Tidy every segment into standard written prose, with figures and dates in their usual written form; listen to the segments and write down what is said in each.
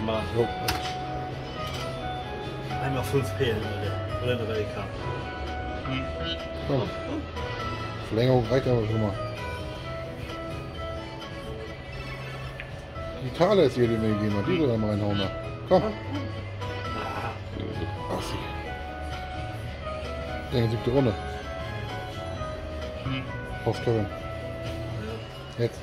machen. So. Einmal 5 P oder eine WK. Komm. Verlängerung reicht aber schon mal. Die Taler ist hier, die mir gegeben hat. Die soll dann reinhauen. Da. Komm. Ach sie. Ja, 7. Runde. Auf Kevin. Jetzt.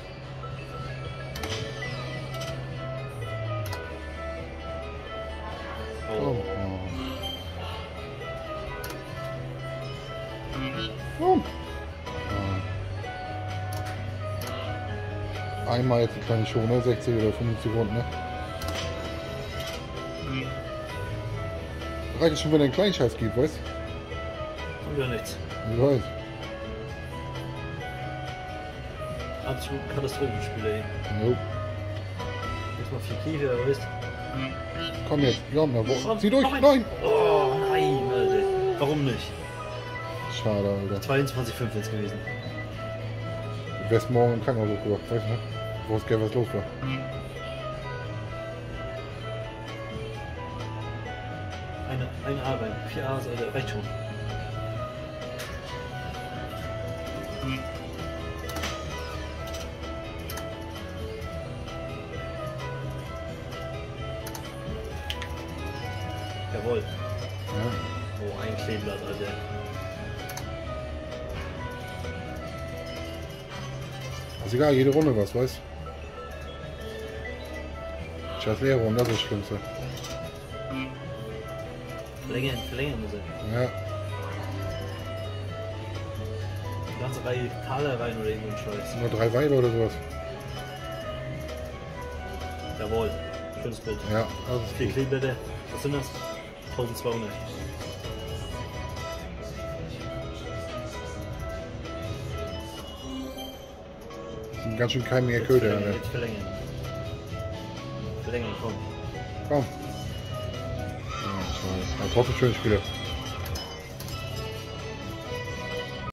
Oh. Komm. Einmal jetzt eine kleine Schoner, 60 oder 50 Sekunden, ne? Reicht es schon, wenn er einen kleinen Scheiß gibt, weißt Und ja nichts. du? Ich weiß. Absolut Katastrophenspieler hier. Jo. Jetzt mal 4 Kiefer, weißt Komm jetzt, ja, na, wo? Komm, Zieh durch, noch ein. nein! Oh nein, Alter. Warum nicht? Schade, Alter. 22,5 jetzt gewesen. Du wärst morgen im Krankenhaus hochgewacht, weißt du, ne? Wo es was los war. Eine Arbeit, 4 A's, Alter, reicht schon. Jawohl. Ja. Oh, ein Kleeblatt, Alter. Ist egal, jede Runde was, weißt du? Scheiß Leerrunde, das ist das Schlimmste. Verlängern muss er. Ja. Die ganze Reihe Taler rein oder irgendein Scheiß. Nur 3 Weiber oder sowas. Jawohl. Schönes Bild. Ja, das ist 4 gut. Kleeblätter. Was sind das? 1200. Das sind ganz schön keimige Köder. Ne? Jetzt verlängern. Verlängern, komm. Komm. Ja, toll. Aber trotzdem schönes Spiel.